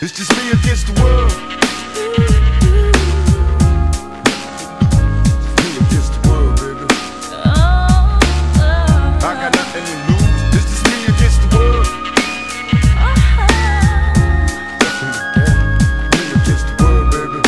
It's just me against the world. Me against the world, baby. I got nothing to lose. It's just me against the world. Me against the world, baby.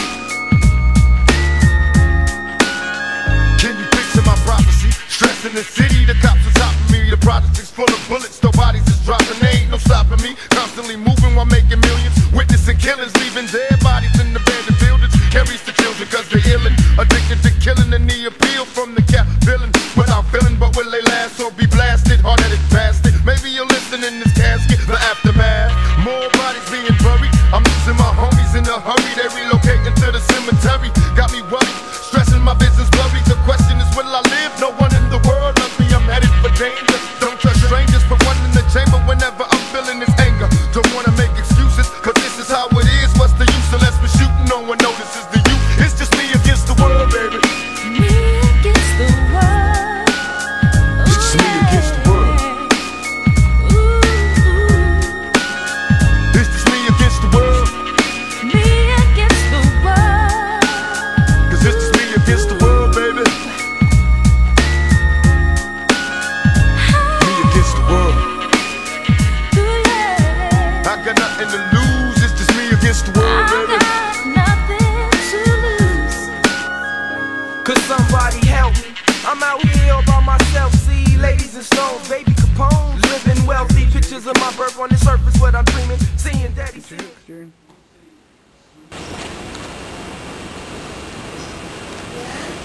Can you picture my prophecy? Stress in the city, the cops are stopping me. The project is full of bullets, no bodies is dropping. There ain't no stopping me. Constantly moving while making millions. Witnessing killers, leaving dead bodies in abandoned buildings. Carries the children cause they're illin', addicted to killing, and the appeal from the cap villain. Without feeling, but will they last or be blasted? Hard-headed bastard. Maybe you'll listen in this casket, the aftermath. More bodies being buried. I'm losing my homies in a hurry. They relocating to the cemetery. Got me worried, stressing my business blurry. The question is, will I live? No one in the world loves me. I'm headed for danger. Don't trust strangers. Put one in the chamber whenever I'm feeling this anger. Don't wanna make excuses, cause this is how it is. What's the use unless we're shooting? No one notices the youth. It's just me against the world, baby. Me against the world. It's just me against the world. It's just me against the world. Me against the world. Cause it's just me against the world, baby. Me against the world. I got nothing to lose. It's just me against the world, baby. Could somebody help me? I'm out here all by myself. See ladies and stones, baby Capone, living wealthy. Pictures of my birth on the surface, what I'm dreaming. Seeing daddy. Yeah.